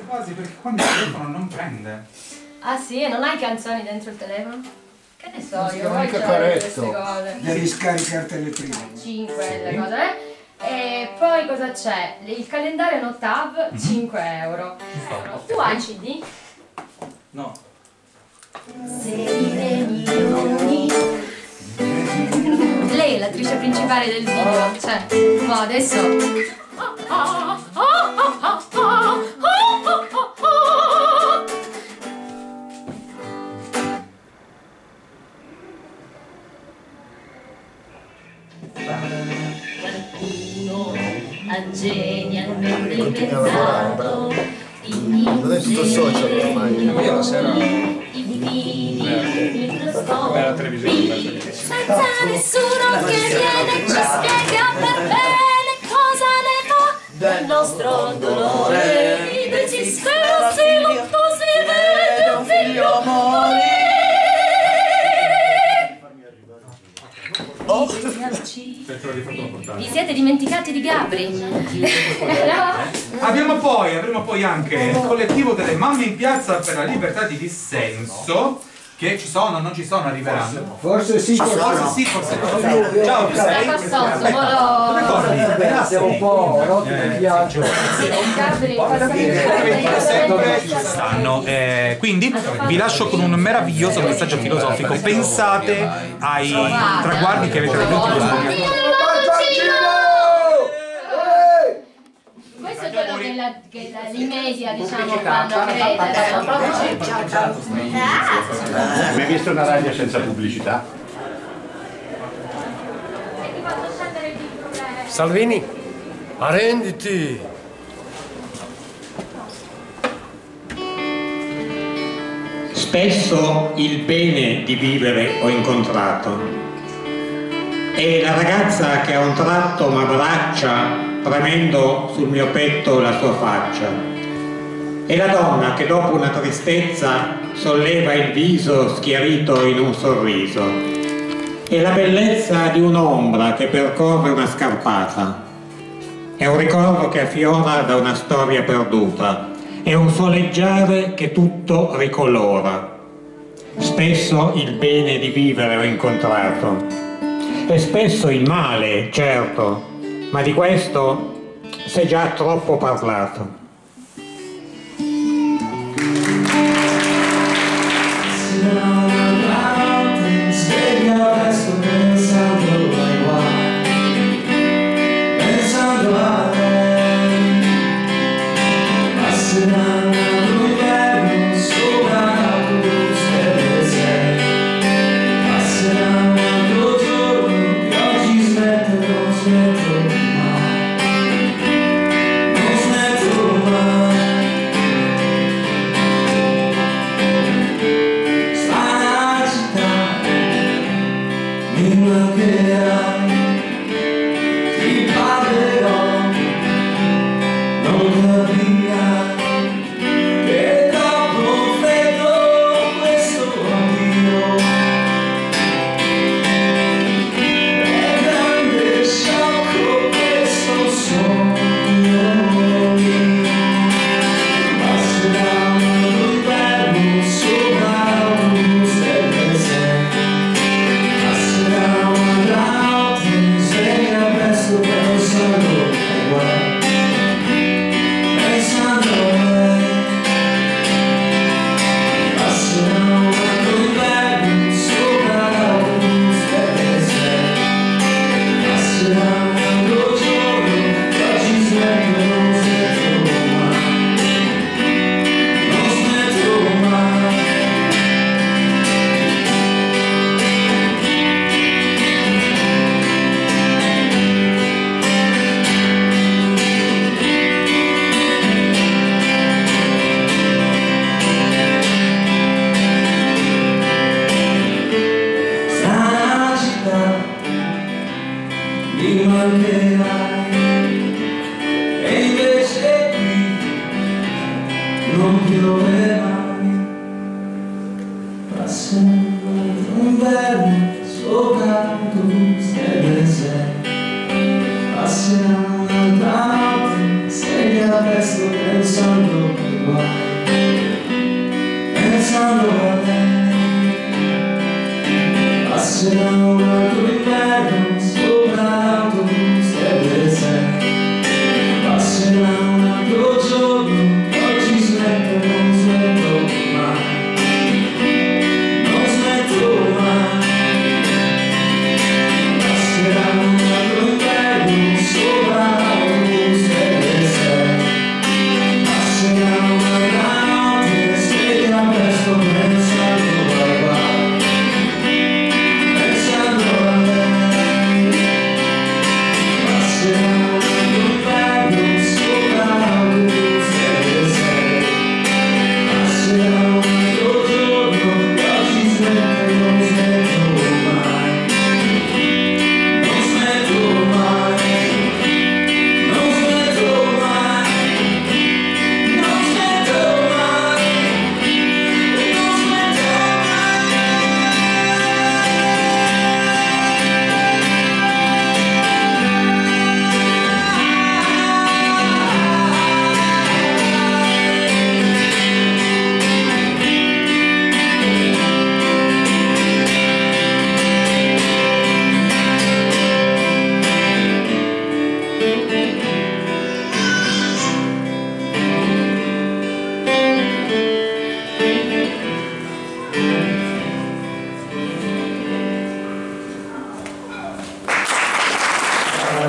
quasi perché quando il telefono non prende. Ah sì? E non hai canzoni dentro il telefono? Che ne so io, voi anche c'avete queste cose. Devi scaricartele prima. 5 le cose, E poi cosa c'è? Il calendario Notav, 5 euro. Tu hai il CD? No. 6 milioni. Lei è l'attrice principale del video, cioè, ma adesso... Qualcuno ha genialmente pensato Non è tutto social ormai. Io la sera microscopi la televisione senza nessuno che viene ci spiega per bene cosa ne fa del nostro dolore. I desiderati lottosi vede un figlio morire. Vi siete dimenticati di Gabri? avremo poi anche il collettivo delle mamme in piazza per la libertà di dissenso, che ci sono, non ci sono, arriveranno. Forse sì, forse no. Ciao, tu sei? Dove corri? Siamo un po' rotti di viaggio. Sempre ci stanno. Quindi vi lascio con un meraviglioso messaggio filosofico. Pensate ai traguardi che avete raggiunto in questo momento. Questo è quello che l'Imesia, diciamo, fanno credere. Hai mai visto una radio senza pubblicità? Salvini, arrenditi! Spesso il bene di vivere ho incontrato e la ragazza che a un tratto m'abbraccia premendo sul mio petto la sua faccia e la donna che dopo una tristezza solleva il viso schiarito in un sorriso e la bellezza di un'ombra che percorre una scarpata. È un ricordo che affiora da una storia perduta, è un soleggiare che tutto ricolora. Spesso il bene di vivere ho incontrato e spesso il male, certo, ma di questo si è già troppo parlato. Passerà un'altra notte, sveglia presto pensando che va.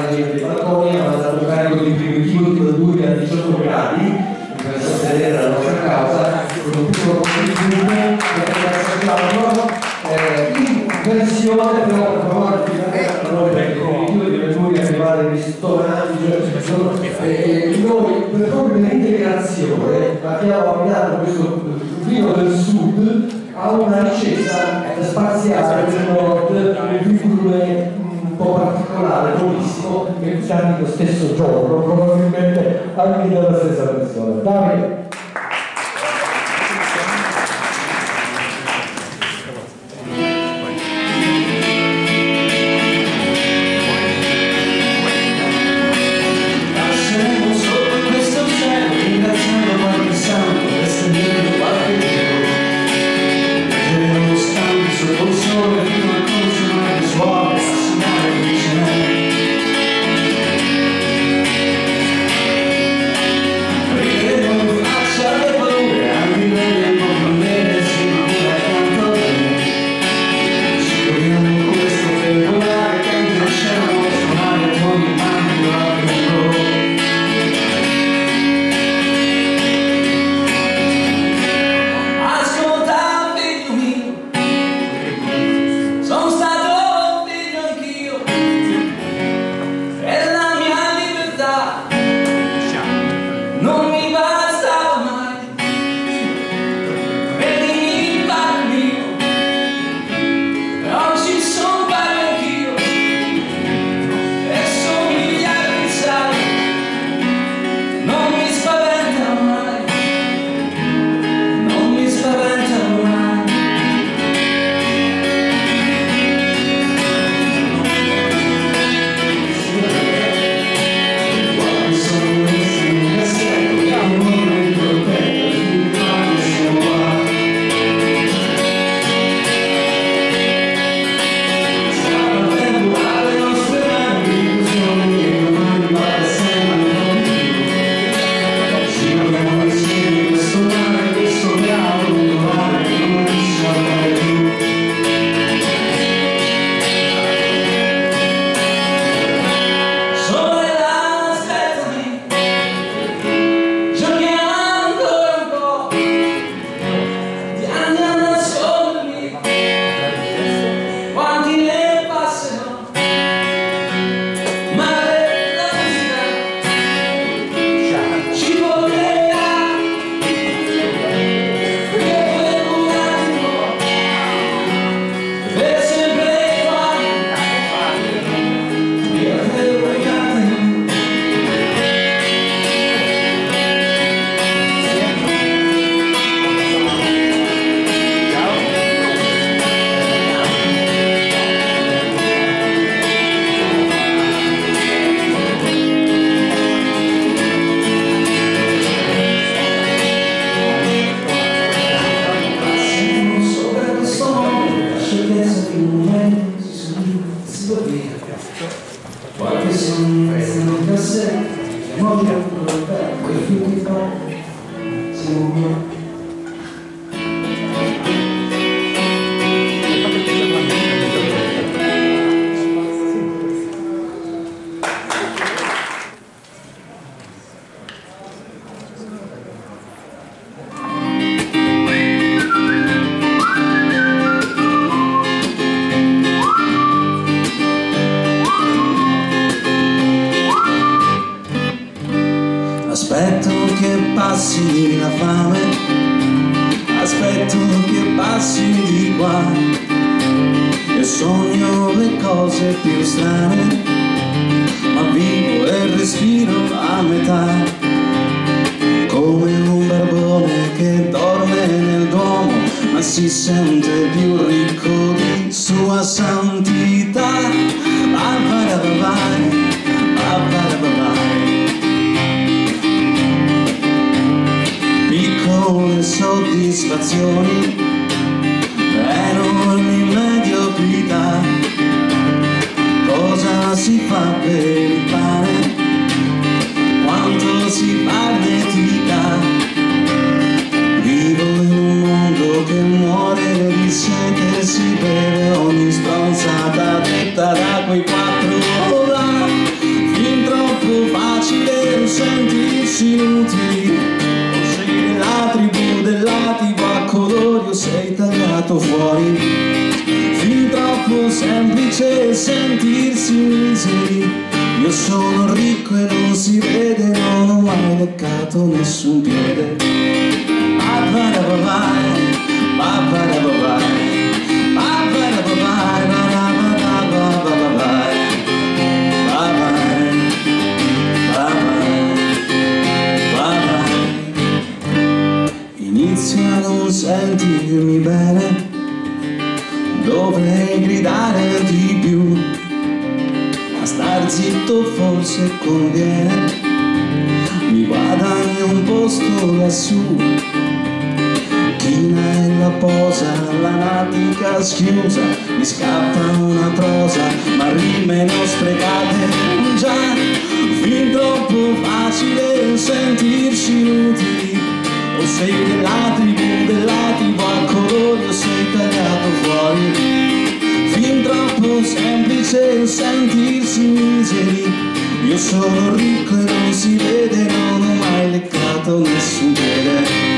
dei balconi, hanno dato un carico di primitivo di produrre a 18 gradi per sostenere la nostra causa con un piccolo contributo per assaggiarlo in versione però per favore di primitivo di verdure che va nei ristoranti. Noi proprio per l'integrazione abbiamo dato questo vino del sud a una ricetta spaziale del nord di un po' particolare, buonissimo, che usati lo stesso giorno, probabilmente anche dalla stessa persona. Davide. Aspetto che passi la fame, aspetto che passi di qua, e sogno le cose più strane, ma vivo e respiro a metà, come un barbone che dorme nel duomo, ma si sente più ricco di sua santità. Piccole soddisfazioni, enormi mediocrità. Cosa si fa per il pane? Quanto si farnetica? Vivo in un mondo che muore di sete, si beve ogni stronzata detta da quei quattro là. sentirsi inutili, o sei della tribù dell'ativo a colori o sei tagliato fuori. Fin troppo semplice sentirsi miseri, io sono ricco e non si vede, non ho mai leccato nessun piede. Inizia a non sentirmi bene, dovrei gridare di più, a star zitto forse conviene, mi guadagno un posto lassù. China è la posa, la natica schiusa, mi scappa una prosa, ma rime non sprecate, già, fin troppo facile sentirsi inutili, o sei della tribù dell'ativo a colori o sei tagliato fuori. Fin troppo semplice sentirsi miseri, io sono ricco e non si vede, non ho mai leccato nessun piede.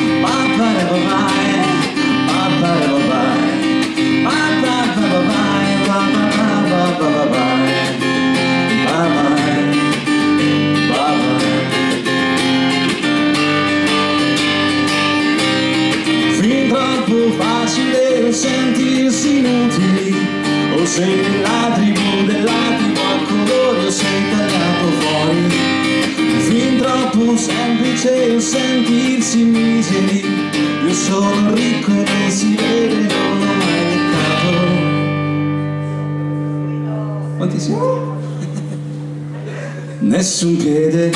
Fin troppo facile sentirsi inutili, o sei della tribù dell'ativo a colori o sei tagliato fuori. Fin troppo semplice sentirsi miseri, io sono ricco e non si vede, non ho mai leccato. Quanti siete? Nessun piede.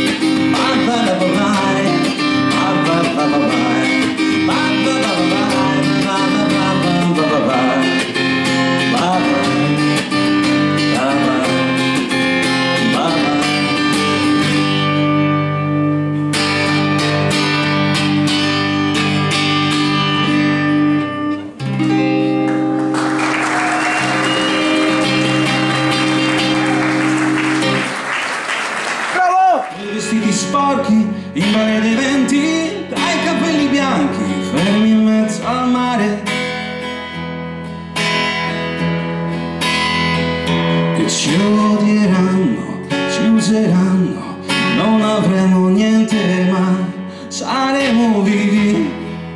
Vestiti sporchi, in balia dei venti, dai capelli bianchi, fermi in mezzo al mare. Che ci odieranno, ci useranno, non avremo niente ma saremo vivi.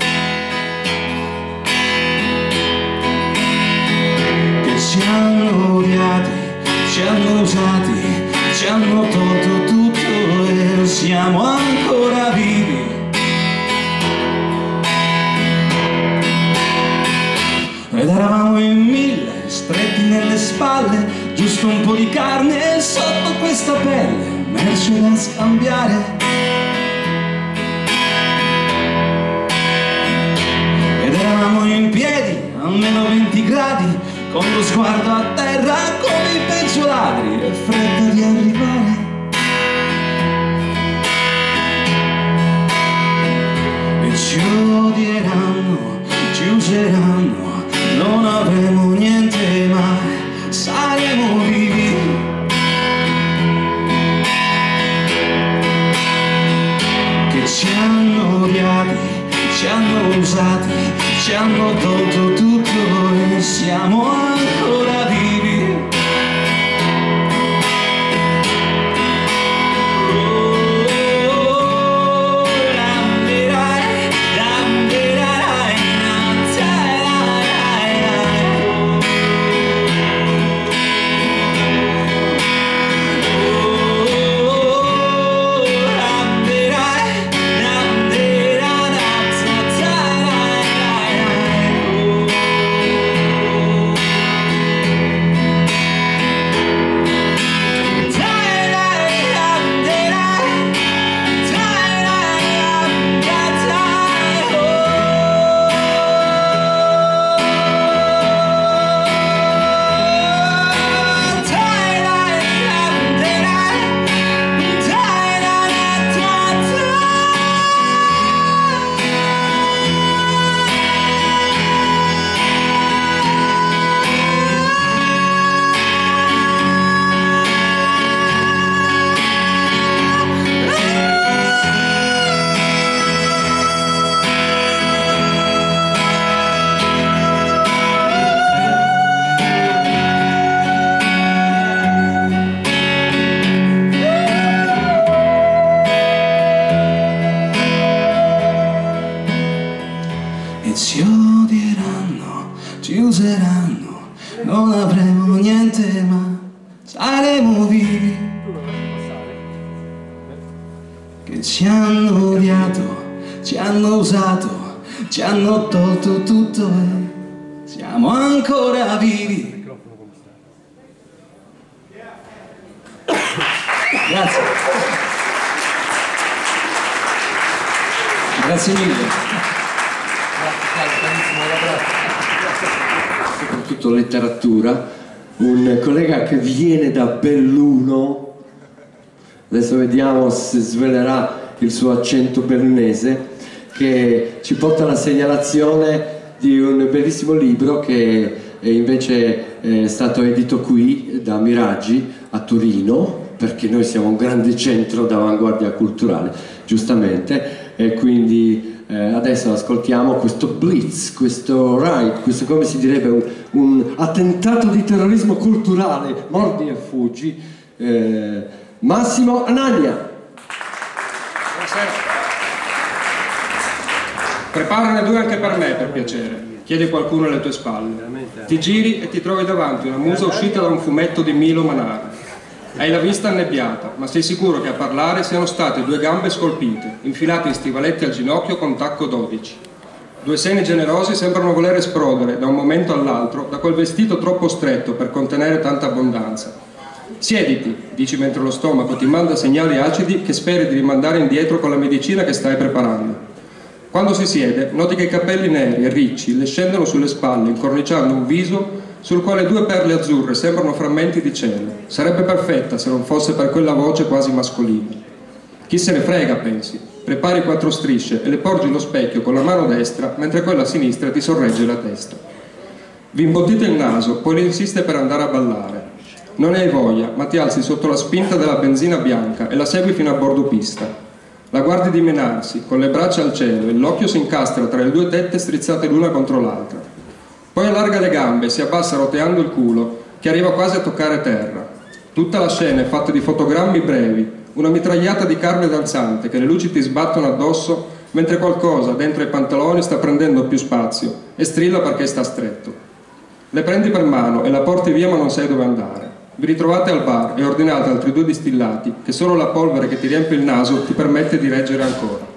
Che ci hanno odiati, ci hanno usati, ci hanno tolto tutto e siamo ancora vivi. Ed eravamo in mille, stretti nelle spalle, giusto un po' di carne sotto questa pelle, merce da scambiare. Ed eravamo in piedi, a meno 20 gradi, con lo sguardo a terra come i peggio ladri e fretta di arrivare. E ci odieranno, ci useranno, non avremo niente ma saremo vivi. Che ci hanno odiati, ci hanno usati, ci hanno tolto tutto e siamo ancora vivi. saremo vivi, che ci hanno odiato, ci hanno usato, ci hanno tolto tutto e siamo ancora vivi. Grazie. Grazie mille. Soprattutto letteratura. Un collega che viene da Belluno, adesso vediamo se svelerà il suo accento bellunese, che ci porta alla segnalazione di un bellissimo libro che invece è stato edito qui da Miraggi a Torino, perché noi siamo un grande centro d'avanguardia culturale, giustamente, e quindi adesso ascoltiamo questo blitz, questo raid, questo, come si direbbe, un attentato di terrorismo culturale, mordi e fuggi. Massimo Anaglia. Buonasera. Preparane due anche per me, per piacere. Chiede qualcuno alle tue spalle. Ti giri e ti trovi davanti una musa uscita da un fumetto di Milo Manara. Hai la vista annebbiata, ma sei sicuro che a parlare siano state due gambe scolpite, infilate in stivaletti al ginocchio con tacco 12. Due seni generosi sembrano voler esplodere da un momento all'altro da quel vestito troppo stretto per contenere tanta abbondanza. Siediti, dici mentre lo stomaco ti manda segnali acidi che speri di rimandare indietro con la medicina che stai preparando. Quando si siede, noti che i capelli neri e ricci le scendono sulle spalle, incorniciando un viso sul quale due perle azzurre sembrano frammenti di cielo. Sarebbe perfetta se non fosse per quella voce quasi mascolina. Chi se ne frega, pensi. Prepari 4 strisce e le porgi allo specchio con la mano destra, mentre quella sinistra ti sorregge la testa. Vi imbottite il naso, poi le insiste per andare a ballare. Non ne hai voglia, ma ti alzi sotto la spinta della benzina bianca e la segui fino a bordo pista. La guardi dimenarsi, con le braccia al cielo, e l'occhio si incastra tra le due tette strizzate l'una contro l'altra. Poi allarga le gambe e si abbassa roteando il culo, che arriva quasi a toccare terra. Tutta la scena è fatta di fotogrammi brevi, una mitragliata di carne danzante che le luci ti sbattono addosso mentre qualcosa dentro i pantaloni sta prendendo più spazio e strilla perché sta stretto. Le prendi per mano e la porti via ma non sai dove andare. Vi ritrovate al bar e ordinate altri 2 distillati che solo la polvere che ti riempie il naso ti permette di reggere ancora.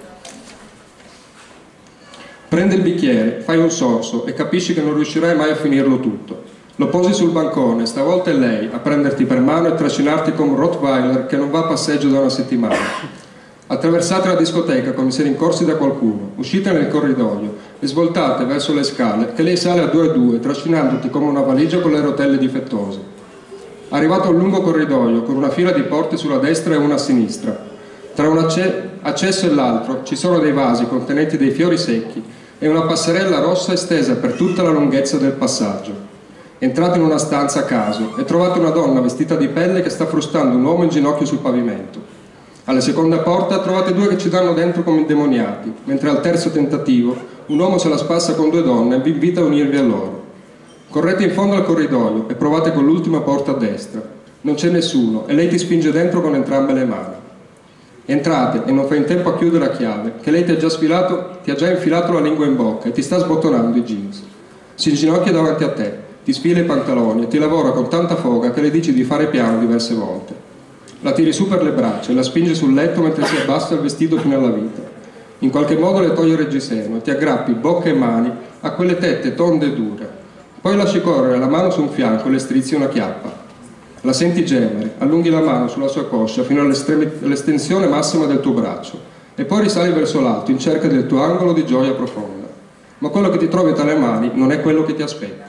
Prendi il bicchiere, fai un sorso e capisci che non riuscirai mai a finirlo tutto. Lo posi sul bancone, stavolta è lei a prenderti per mano e trascinarti come un Rottweiler che non va a passeggio da una settimana. Attraversate la discoteca come se rincorsi da qualcuno, uscite nel corridoio e svoltate verso le scale che lei sale a 2 a 2, trascinandoti come una valigia con le rotelle difettose. Arrivato a un lungo corridoio con una fila di porte sulla destra e una a sinistra. Tra un accesso e l'altro ci sono dei vasi contenenti dei fiori secchi e una passerella rossa estesa per tutta la lunghezza del passaggio. Entrate in una stanza a caso e trovate una donna vestita di pelle che sta frustando un uomo in ginocchio sul pavimento. Alla seconda porta trovate 2 che ci danno dentro come indemoniati, mentre al terzo tentativo un uomo se la spassa con 2 donne e vi invita a unirvi a loro. Correte in fondo al corridoio e provate con l'ultima porta a destra. Non c'è nessuno e lei ti spinge dentro con entrambe le mani. Entrate e non fai in tempo a chiudere la chiave, che lei ti ha già infilato la lingua in bocca e ti sta sbottonando i jeans. Si inginocchia davanti a te, ti sfila i pantaloni e ti lavora con tanta foga che le dici di fare piano diverse volte. La tiri su per le braccia e la spingi sul letto mentre si abbassa il vestito fino alla vita. In qualche modo le toglie il reggiseno e ti aggrappi bocca e mani a quelle tette tonde e dure. Poi lasci correre la mano su un fianco e le strizzi una chiappa. La senti gemere, allunghi la mano sulla sua coscia fino all'estensione massima del tuo braccio e poi risali verso l'alto in cerca del tuo angolo di gioia profonda. Ma quello che ti trovi tra le mani non è quello che ti aspetti.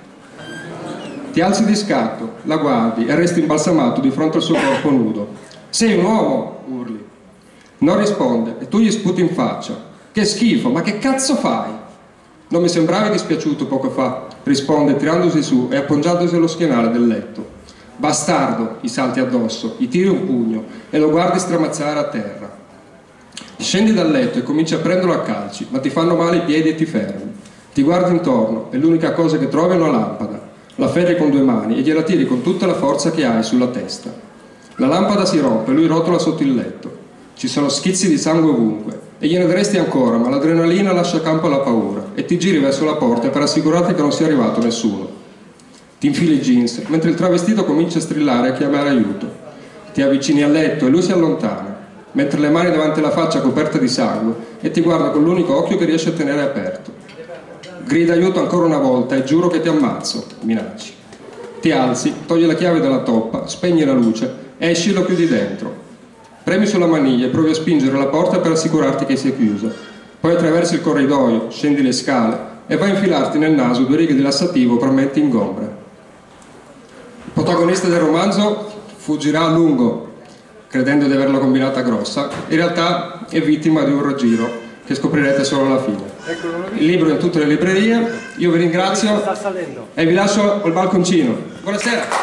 Ti alzi di scatto, la guardi e resti imbalsamato di fronte al suo corpo nudo. Sei un uomo, urli. Non risponde e tu gli sputi in faccia. Che schifo, ma che cazzo fai? Non mi sembravi dispiaciuto poco fa, risponde tirandosi su e appoggiandosi allo schienale del letto. Bastardo, gli salti addosso, gli tiri un pugno e lo guardi stramazzare a terra. Scendi dal letto e cominci a prenderlo a calci, ma ti fanno male i piedi e ti fermi. Ti guardi intorno e l'unica cosa che trovi è una lampada. La ferri con 2 mani e gliela tiri con tutta la forza che hai sulla testa. La lampada si rompe e lui rotola sotto il letto. Ci sono schizzi di sangue ovunque e gliene daresti ancora, ma l'adrenalina lascia campo alla paura e ti giri verso la porta per assicurarti che non sia arrivato nessuno. Ti infili i jeans, mentre il travestito comincia a strillare e a chiamare aiuto. Ti avvicini al letto e lui si allontana, mentre le mani davanti alla faccia coperte di sangue e ti guarda con l'unico occhio che riesce a tenere aperto. Grida aiuto ancora una volta e giuro che ti ammazzo, minacci. Ti alzi, togli la chiave dalla toppa, spegni la luce, esci e lo chiudi dentro. Premi sulla maniglia e provi a spingere la porta per assicurarti che sia chiusa. Poi attraversi il corridoio, scendi le scale e vai a infilarti nel naso 2 righe di lassativo per menti ingombra. Il protagonista del romanzo fuggirà a lungo, credendo di averla combinata grossa. In realtà è vittima di un raggiro che scoprirete solo alla fine. Il libro è in tutte le librerie, io vi ringrazio e vi lascio al balconcino. Buonasera!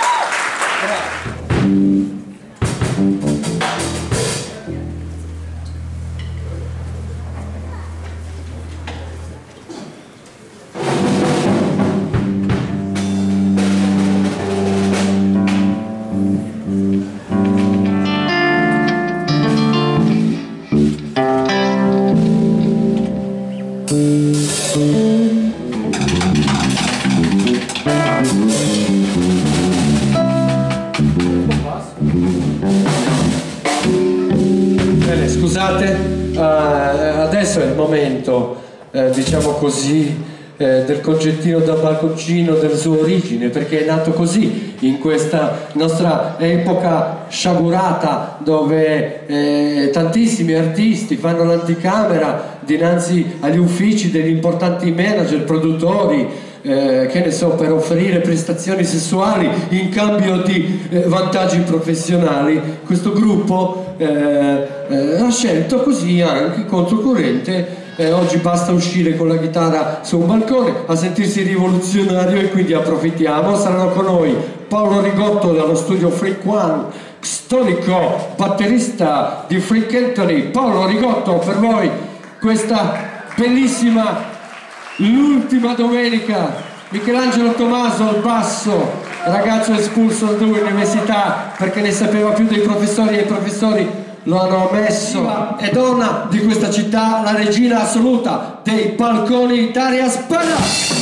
Bene, scusate, adesso è il momento, diciamo così, del concettino da balconcino della sua origine, perché è nato così in questa nostra epoca sciagurata dove tantissimi artisti fanno l'anticamera dinanzi agli uffici degli importanti manager, produttori, che ne so, per offrire prestazioni sessuali in cambio di vantaggi professionali. Questo gruppo ha scelto così anche controcorrente. Oggi basta uscire con la chitarra su un balcone a sentirsi rivoluzionario e quindi approfittiamo. Saranno con noi Paolo Rigotto dallo studio Freak One, storico batterista di Freak Anthony. Paolo Rigotto, per voi questa bellissima L'ultima domenica. Michelangelo Tommaso al basso, ragazzo espulso da 2 università perché ne sapeva più dei professori e i professori lo hanno ammesso. È donna di questa città, la regina assoluta dei balconi, Daria Spada.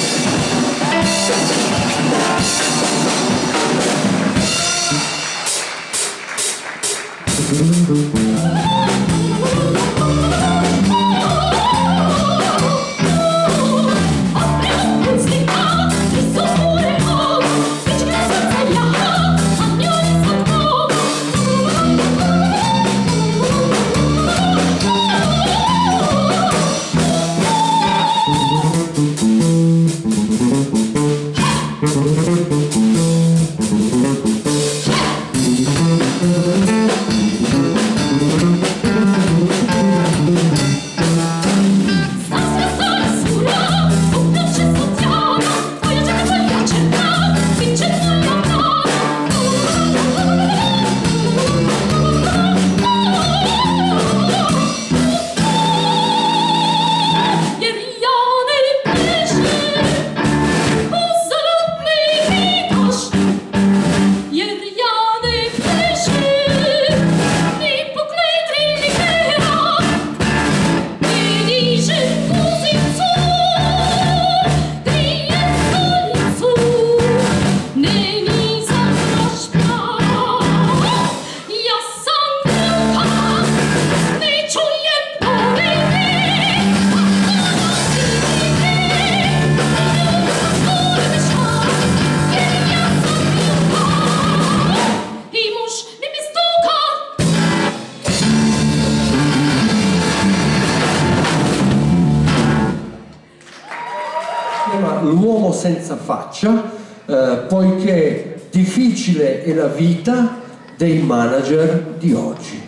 L'uomo senza faccia, poiché difficile è la vita dei manager di oggi.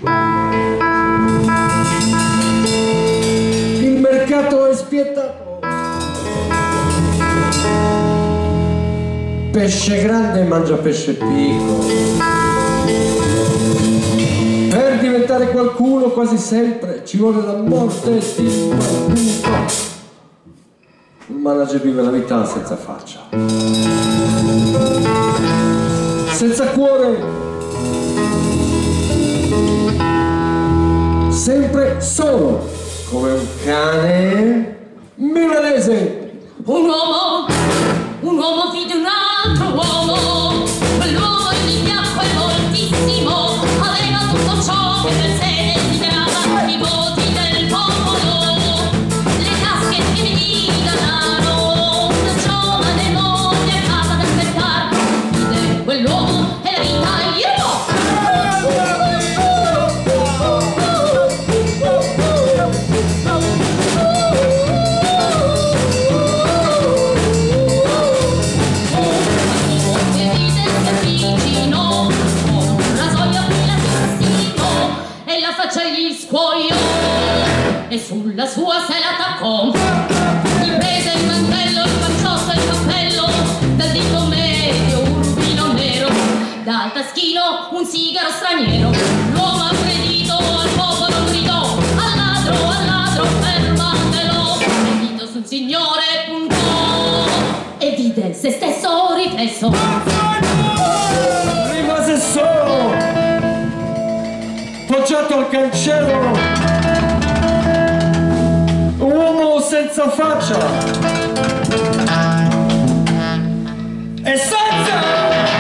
Il mercato è spietato. Pesce grande mangia pesce piccolo. Per diventare qualcuno quasi sempre ci vuole la morte di qualcuno. Un manager vive la vita senza faccia, senza cuore, sempre solo, come un cane milanese. Un uomo figlio di un altro. scuoio e sulla sua sella attaccò. Il prese il mantello, il panciotto e il cappello, dal dito medio un rubino nero, dal taschino un sigaro straniero. L'uomo aggredito al popolo gridò: al ladro, fermatelo. Il dito sul signore puntò e vide se stesso riflesso. Rimase solo, poggiato al cancello, uomo senza faccia e senza...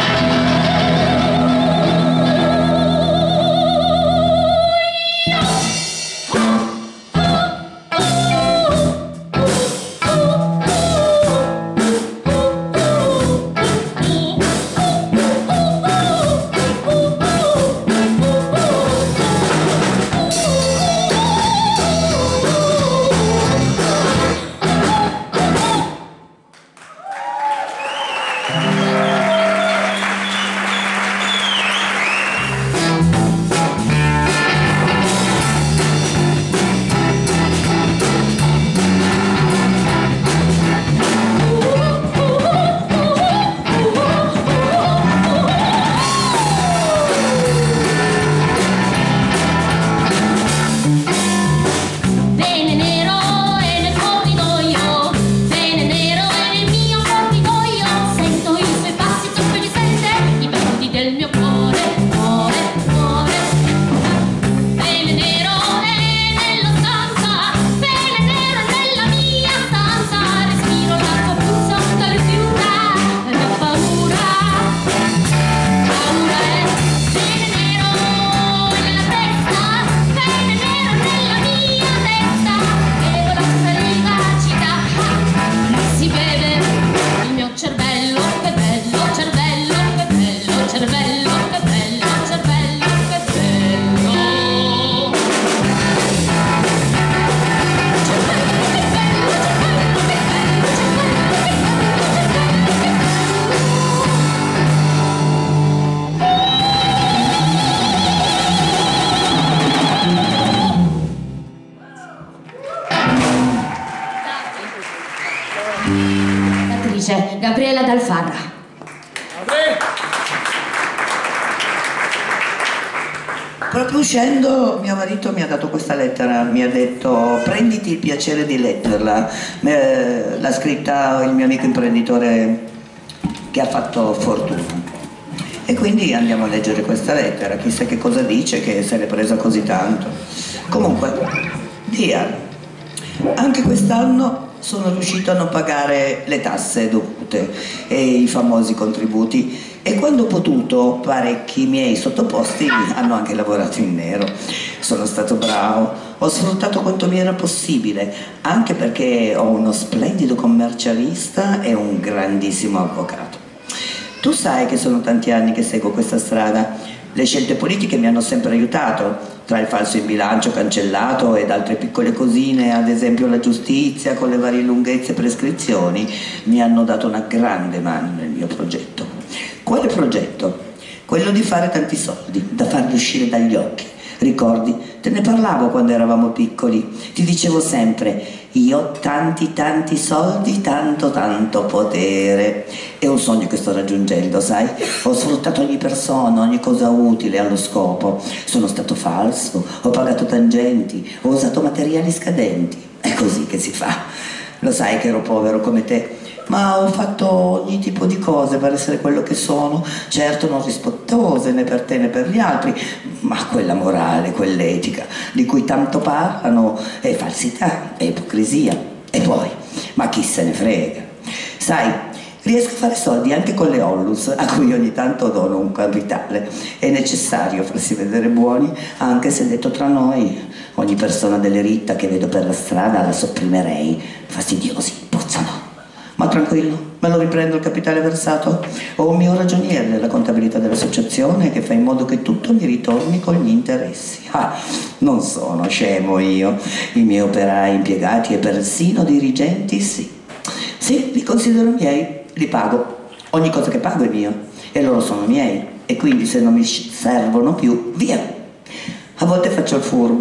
Gabriella D'Alfara. Proprio uscendo mio marito mi ha dato questa lettera, mi ha detto: prenditi il piacere di leggerla. L'ha scritta il mio amico imprenditore che ha fatto fortuna. E quindi andiamo a leggere questa lettera, chissà che cosa dice, che se l'è presa così tanto. Comunque, Dear, anche quest'anno sono riuscito a non pagare le tasse dovute e i famosi contributi, e quando ho potuto parecchi miei sottoposti hanno anche lavorato in nero. Sono stato bravo, ho sfruttato quanto mi era possibile, anche perché ho uno splendido commercialista e un grandissimo avvocato. Tu sai che sono tanti anni che seguo questa strada. Le scelte politiche mi hanno sempre aiutato, tra il falso in bilancio cancellato ed altre piccole cosine, ad esempio la giustizia con le varie lunghezze e prescrizioni, mi hanno dato una grande mano nel mio progetto. Quale progetto? Quello di fare tanti soldi, da farli uscire dagli occhi. Ricordi? Te ne parlavo quando eravamo piccoli. Ti dicevo sempre: io ho tanti soldi, tanto potere. È un sogno che sto raggiungendo, sai? Ho sfruttato ogni persona, ogni cosa utile allo scopo. Sono stato falso, ho pagato tangenti, ho usato materiali scadenti. È così che si fa. Lo sai che ero povero come te, ma ho fatto ogni tipo di cose per essere quello che sono, certo non rispettose né per te né per gli altri, ma quella morale, quell'etica di cui tanto parlano è falsità, è ipocrisia. E poi, ma chi se ne frega? Sai, riesco a fare soldi anche con le Onlus, a cui ogni tanto dono un capitale. È necessario farsi vedere buoni, anche se, detto tra noi, ogni persona delle Ritta che vedo per la strada la sopprimerei. Fastidiosi, puzzano. Ma tranquillo, me lo riprendo il capitale versato. Ho un mio ragioniere della contabilità dell'associazione che fa in modo che tutto mi ritorni con gli interessi. Ah, non sono scemo io. I miei operai, impiegati e persino dirigenti, sì. Sì, li considero miei, li pago. Ogni cosa che pago è mio e loro sono miei. E quindi se non mi servono più, via. A volte faccio il furbo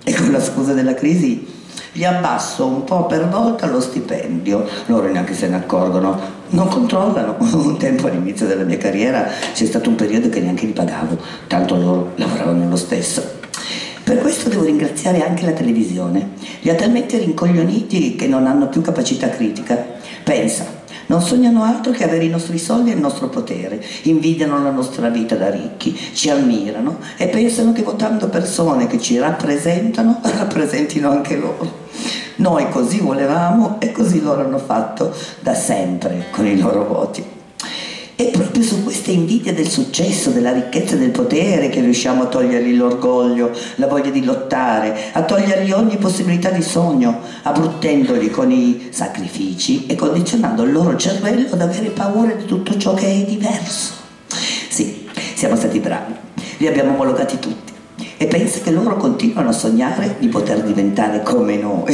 e con la scusa della crisi gli abbasso un po' per volta lo stipendio. Loro neanche se ne accorgono, non controllano. Un tempo all'inizio della mia carriera c'è stato un periodo che neanche li pagavo, tanto loro lavoravano lo stesso. Per questo devo ringraziare anche la televisione. Li ha talmente rincoglioniti che non hanno più capacità critica. Pensa, non sognano altro che avere i nostri soldi e il nostro potere, invidiano la nostra vita da ricchi, ci ammirano e pensano che votando persone che ci rappresentano, rappresentino anche loro. Noi così volevamo e così loro hanno fatto da sempre con i loro voti. È proprio su queste invidie del successo, della ricchezza e del potere che riusciamo a togliergli l'orgoglio, la voglia di lottare, a togliergli ogni possibilità di sogno, abbruttendoli con i sacrifici e condizionando il loro cervello ad avere paura di tutto ciò che è diverso. Sì, siamo stati bravi, li abbiamo omologati tutti e pensa che loro continuano a sognare di poter diventare come noi.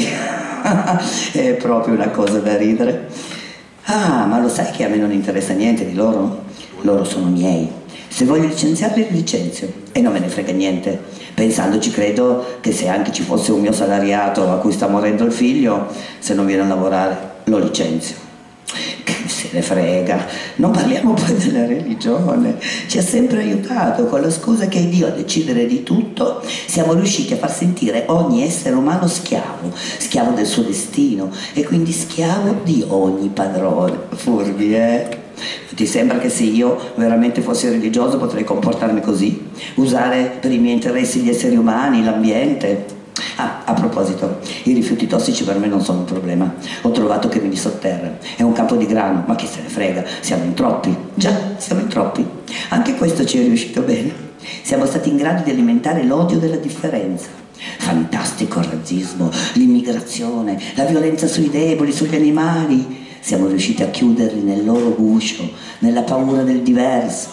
È proprio una cosa da ridere. Ah, ma lo sai che a me non interessa niente di loro? Loro sono miei. Se voglio licenziarli, li licenzio. E non me ne frega niente. Pensandoci, credo che se anche ci fosse un mio salariato a cui sta morendo il figlio, se non viene a lavorare, lo licenzio. Che se ne frega. Non parliamo poi della religione. Ci ha sempre aiutato con la scusa che è Dio a decidere di tutto. Siamo riusciti a far sentire ogni essere umano schiavo, schiavo del suo destino e quindi schiavo di ogni padrone. Furbi, eh? Ti sembra che se io veramente fossi religioso potrei comportarmi così? Usare per i miei interessi gli esseri umani, l'ambiente? Ah, a proposito, i rifiuti tossici per me non sono un problema. Ho trovato che mi sotterra. È un campo di grano, ma chi se ne frega? Siamo in troppi. Già, siamo in troppi. Anche questo ci è riuscito bene. Siamo stati in grado di alimentare l'odio della differenza. Fantastico il razzismo, l'immigrazione, la violenza sui deboli, sugli animali. Siamo riusciti a chiuderli nel loro guscio, nella paura del diverso.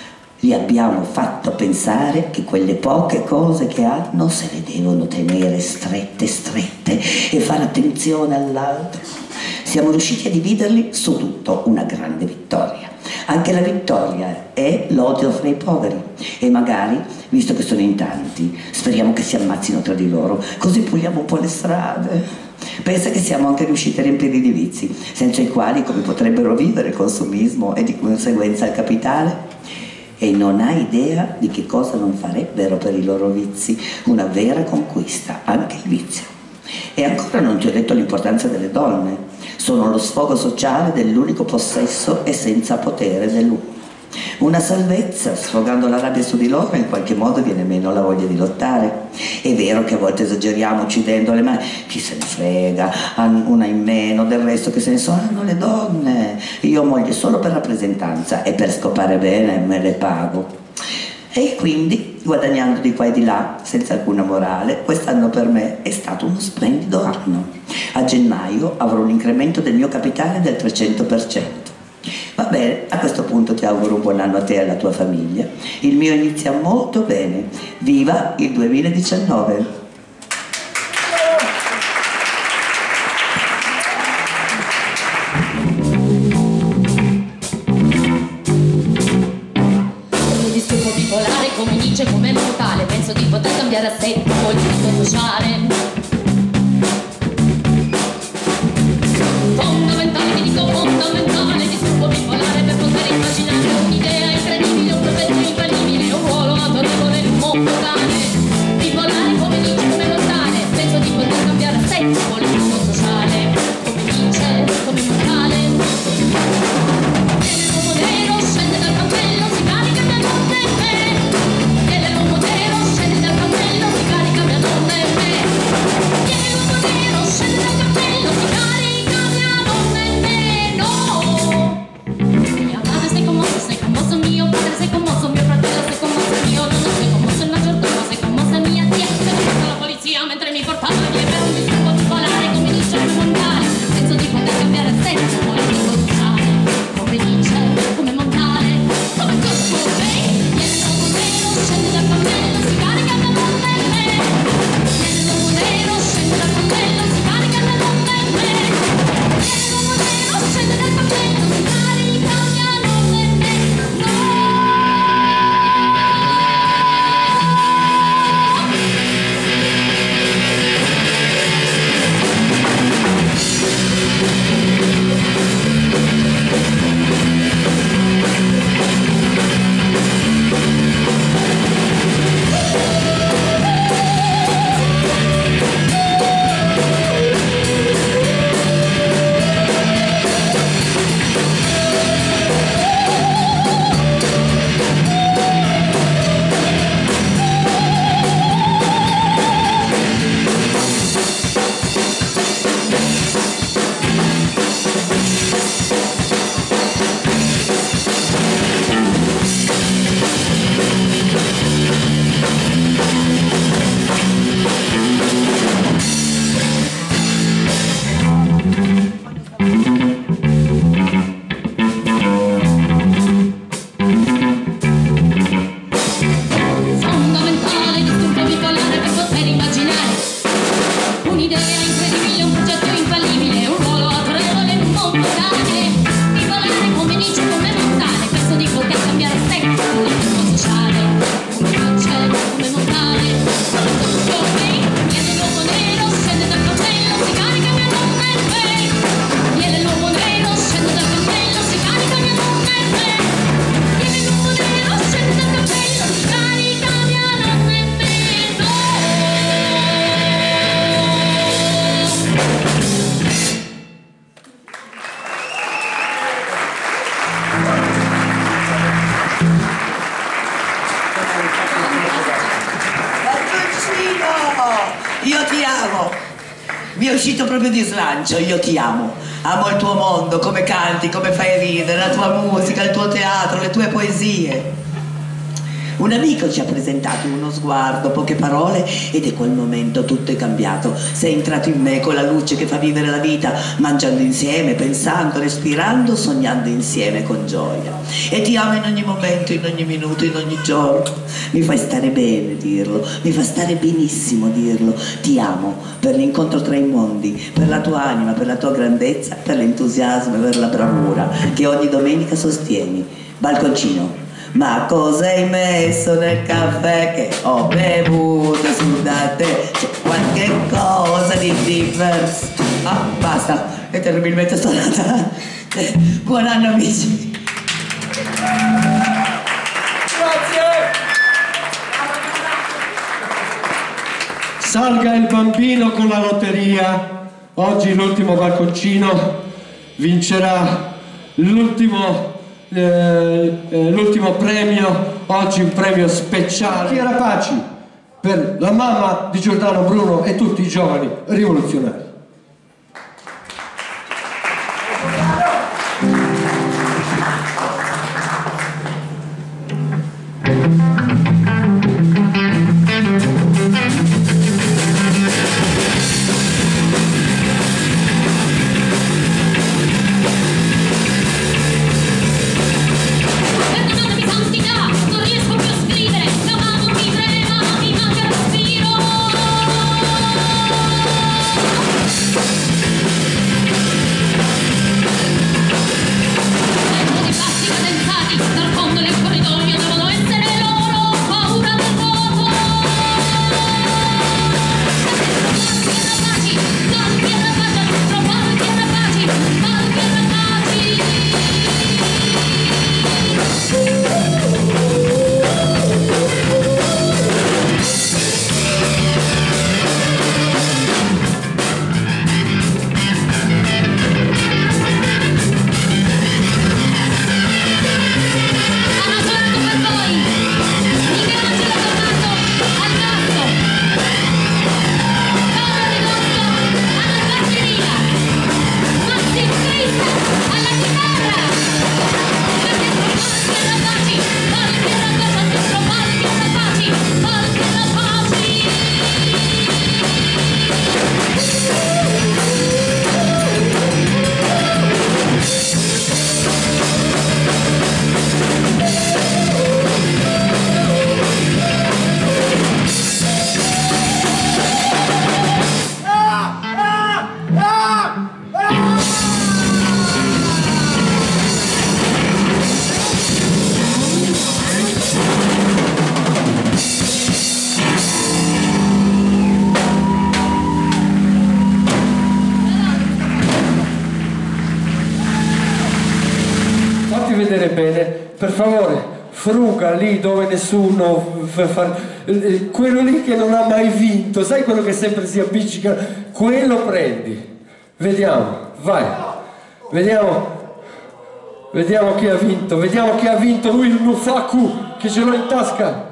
Li abbiamo fatto pensare che quelle poche cose che hanno se le devono tenere strette strette e fare attenzione all'altro. Siamo riusciti a dividerli su tutto, una grande vittoria. Anche la vittoria è l'odio fra i poveri e magari, visto che sono in tanti, speriamo che si ammazzino tra di loro, così puliamo un po' le strade. Pensa che siamo anche riusciti a riempirli di vizi, senza i quali come potrebbero vivere il consumismo e di conseguenza il capitale? E non hai idea di che cosa non farebbero per i loro vizi, una vera conquista, anche il vizio. E ancora non ti ho detto l'importanza delle donne, sono lo sfogo sociale dell'unico possesso e senza potere dell'uomo. Una salvezza, sfogando la rabbia su di loro in qualche modo viene meno la voglia di lottare. È vero che a volte esageriamo uccidendole, ma chi se ne frega, una in meno, del resto che se ne hanno le donne. Io ho moglie solo per rappresentanza e per scopare bene me le pago. E quindi, guadagnando di qua e di là, senza alcuna morale, quest'anno per me è stato uno splendido anno. A gennaio avrò un incremento del mio capitale del 300%. Va bene, a questo punto ti auguro un buon anno a te e alla tua famiglia. Il mio inizia molto bene. Viva il 2019! Come dice, come mortale, penso di poter cambiare assetto politico sociale. Fondamentale, ti dico fondamentale, disturbo bipolare per poter immaginare un'idea incredibile, un progetto infallibile, un ruolo autorevole in un mondo tale. Bipolare, come dice, come mortale, penso di poter cambiare assetto politico sociale. Come dice, come mortale. E l'uomo nero scende dal cappello, si carica mia nonna e me. Mentre mi portava via per un disturbo bipolare, come dice il mondiale, penso di poter cambiare assetto politico sociale, come dice, come mondiale, come corpo, viene l'uomo nero, scende dal cappello, si carica mia nonna e me, viene l'uomo nero, scende dal cappello, si carica mia nonna e me, viene l'uomo nero, scende dal cappello, si carica mia nonna e me, no! Io ti amo. Mi è uscito proprio di slancio, io ti amo. Amo il tuo mondo, come canti, come fai ridere, la tua musica, il tuo teatro, le tue poesie. Un amico ci ha presentato uno sguardo, poche parole, ed è quel momento tutto è cambiato. Sei entrato in me con la luce che fa vivere la vita, mangiando insieme, pensando, respirando, sognando insieme con gioia. E ti amo in ogni momento, in ogni minuto, in ogni giorno. Mi fai stare bene dirlo, mi fa stare benissimo dirlo. Ti amo per l'incontro tra i mondi, per la tua anima, per la tua grandezza, per l'entusiasmo e per la bravura che ogni domenica sostieni. Balconcino. Ma cosa hai messo nel caffè che ho bevuto su da te? C'è qualche cosa di diverso? Ah, basta, è terribilmente stonata. Buon anno amici. Grazie. Salga il bambino con la lotteria. Oggi l'ultimo balconcino vincerà l'ultimo premio, oggi un premio speciale. Chiara Paci per la mamma di Giordano Bruno e tutti i giovani rivoluzionari. Vedere bene, per favore, fruga lì dove nessuno quello lì che non ha mai vinto, sai quello che sempre si appiccica, quello prendi. Vediamo, vai, vediamo chi ha vinto, lui il Nufaku che ce l'ho in tasca.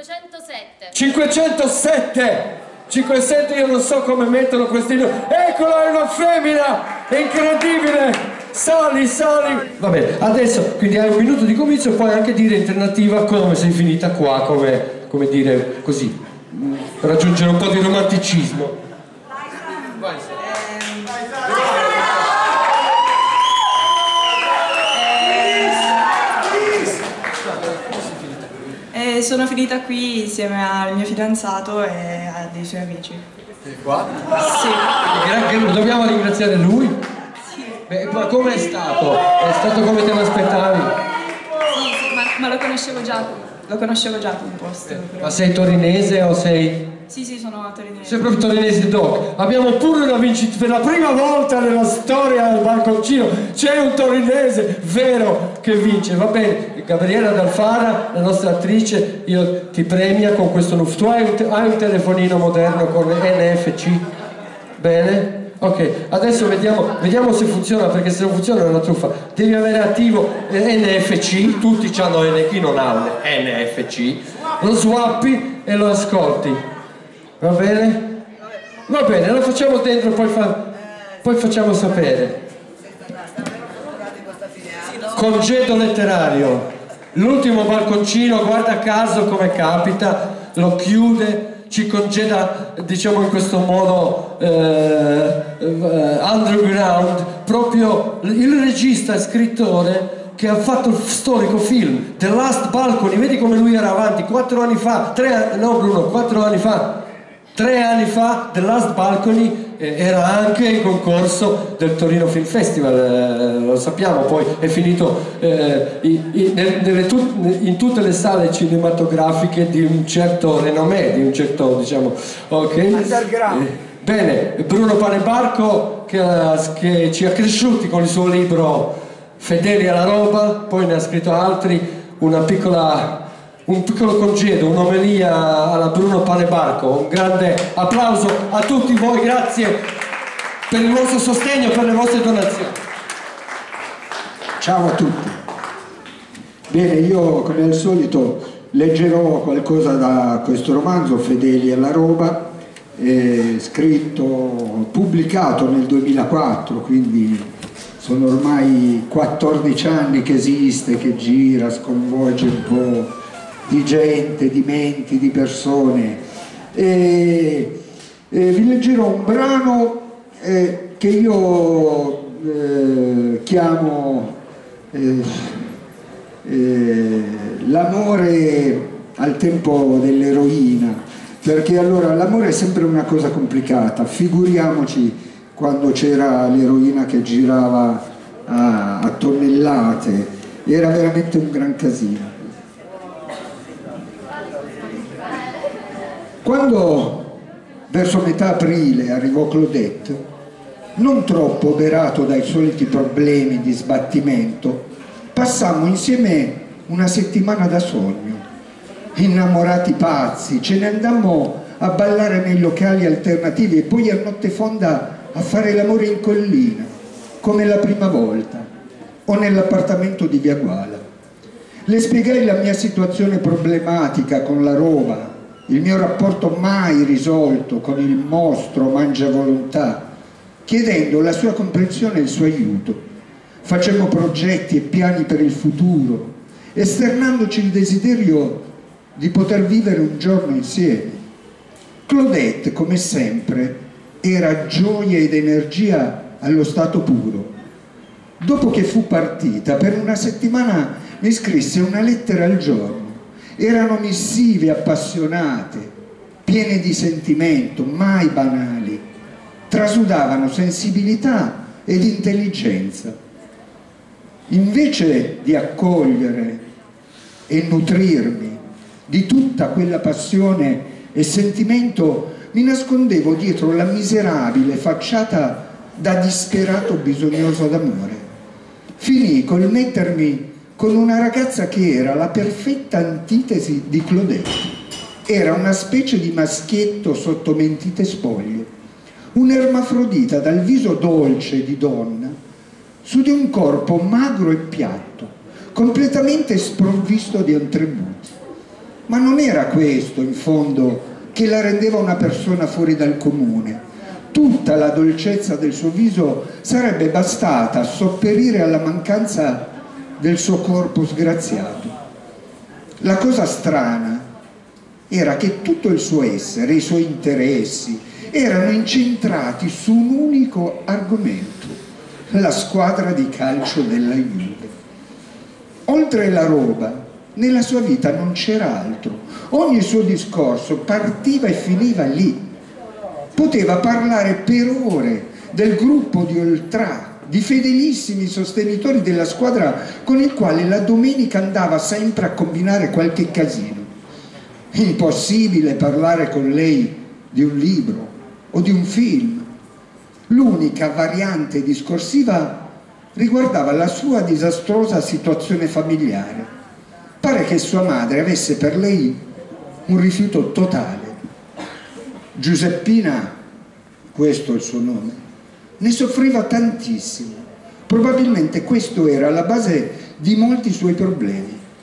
507, io non so come mettono questi. Eccola, è una femmina, è incredibile. Sali. Va bene, adesso quindi hai un minuto di comizio e puoi anche dire in alternativa come sei finita qua, come dire così, per raggiungere un po' di romanticismo. Sono finita qui insieme al mio fidanzato e a dei suoi amici. Sei qua? Sì. Dobbiamo ringraziare lui? Beh, ma come è stato? È stato come te lo aspettavi? Sì, ma lo conoscevo già un posto. Ma sei torinese o sei? Sì, sono torinese. Sei proprio torinese, Doc. Abbiamo pure una vincitrice, per la prima volta nella storia del balconcino c'è un torinese vero che vince. Va bene, Gabriella D'Alfara, la nostra attrice, io ti premia con questo nuovo. Tu hai un telefonino moderno con NFC? Bene? Ok, adesso vediamo se funziona, perché se non funziona è una truffa. Devi avere attivo NFC, tutti hanno chi non ha un NFC. lo swappi e lo ascolti. Va bene? Va bene, lo facciamo dentro, poi facciamo sapere. Congedo letterario. L'ultimo balconcino, guarda caso come capita, lo chiude, ci congeda, diciamo in questo modo underground, proprio il regista e scrittore che ha fatto il storico film The Last Balcony. Vedi come lui era avanti 4 anni fa, 3 anni fa The Last Balcony era anche in concorso del Torino Film Festival, lo sappiamo, poi è finito in tutte le sale cinematografiche di un certo renomè, di un certo, diciamo, ok? Bene, Bruno Panebarco che ci ha cresciuti con il suo libro Fedeli alla roba, poi ne ha scritto altri, un piccolo congedo, un'omelia alla Bruno Panebarco. Un grande applauso a tutti voi, grazie per il vostro sostegno, per le vostre donazioni. Ciao a tutti. Bene, io come al solito leggerò qualcosa da questo romanzo, Fedeli alla roba, scritto, pubblicato nel 2004, quindi sono ormai 14 anni che esiste, che gira, sconvolge un po' di gente, di menti, di persone. Vi leggerò un brano che io chiamo l'amore al tempo dell'eroina, perché allora l'amore è sempre una cosa complicata, figuriamoci quando c'era l'eroina che girava a tonnellate, era veramente un gran casino. Quando verso metà aprile arrivò Claudette, non troppo oberato dai soliti problemi di sbattimento, passammo insieme una settimana da sogno. Innamorati pazzi, ce ne andammo a ballare nei locali alternativi e poi a notte fonda a fare l'amore in collina, come la prima volta, o nell'appartamento di Via Guala. Le spiegai la mia situazione problematica con la roba, il mio rapporto mai risolto con il mostro mangiavolontà, chiedendo la sua comprensione e il suo aiuto. Facemmo progetti e piani per il futuro, esternandoci il desiderio di poter vivere un giorno insieme. Claudette, come sempre, era gioia ed energia allo stato puro. Dopo che fu partita, per una settimana mi scrisse una lettera al giorno. Erano missive appassionate, piene di sentimento, mai banali. Trasudavano sensibilità ed intelligenza. Invece di accogliere e nutrirmi di tutta quella passione e sentimento, mi nascondevo dietro la miserabile facciata da disperato bisognoso d'amore. Finì col mettermi con una ragazza che era la perfetta antitesi di Claudette. Era una specie di maschietto sotto mentite spoglie, un'ermafrodita dal viso dolce di donna su di un corpo magro e piatto, completamente sprovvisto di attributi. Ma non era questo, in fondo, che la rendeva una persona fuori dal comune. Tutta la dolcezza del suo viso sarebbe bastata a sopperire alla mancanza del suo corpo sgraziato. La cosa strana era che tutto il suo essere, i suoi interessi, erano incentrati su un unico argomento: la squadra di calcio della Juve. Oltre la roba, nella sua vita non c'era altro. Ogni suo discorso partiva e finiva lì. Poteva parlare per ore del gruppo di Oltrà, di fedelissimi sostenitori della squadra con il quale la domenica andava sempre a combinare qualche casino. Impossibile parlare con lei di un libro o di un film. L'unica variante discorsiva riguardava la sua disastrosa situazione familiare. Pare che sua madre avesse per lei un rifiuto totale. Giuseppina, questo è il suo nome, ne soffriva tantissimo. Probabilmente questo era la base di molti suoi problemi.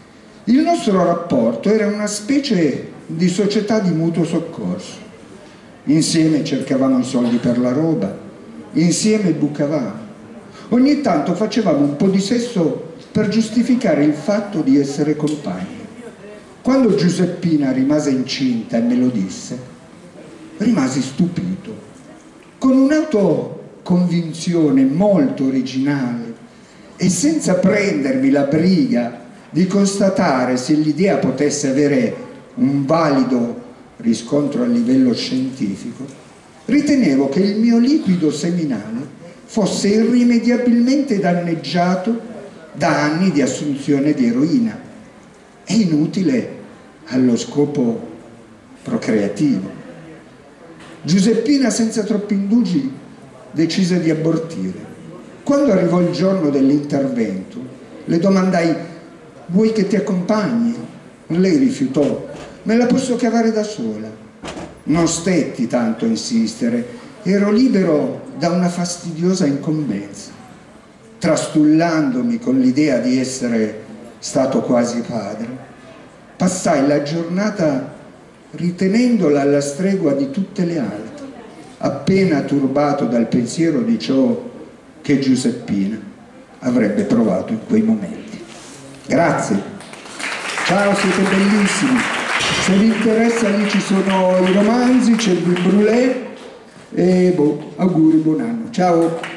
Il nostro rapporto era una specie di società di mutuo soccorso. Insieme cercavamo i soldi per la roba, insieme bucavamo. Ogni tanto facevamo un po' di sesso per giustificare il fatto di essere compagni. Quando Giuseppina rimase incinta e me lo disse, rimasi stupito. Con un'autoconvinzione molto originale e senza prendermi la briga di constatare se l'idea potesse avere un valido riscontro a livello scientifico, ritenevo che il mio liquido seminale fosse irrimediabilmente danneggiato da anni di assunzione di eroina e inutile allo scopo procreativo. Giuseppina, senza troppi indugi, decise di abortire. Quando arrivò il giorno dell'intervento, le domandai: vuoi che ti accompagni? Lei rifiutò: me la posso cavare da sola. Non stetti tanto a insistere, ero libero da una fastidiosa incombenza. Trastullandomi con l'idea di essere stato quasi padre, passai la giornata ritenendola alla stregua di tutte le altre, appena turbato dal pensiero di ciò che Giuseppina avrebbe provato in quei momenti. Grazie, ciao, siete bellissimi. Se vi interessa, lì ci sono i romanzi, c'è il Vin Brûlé e auguri, buon anno, ciao.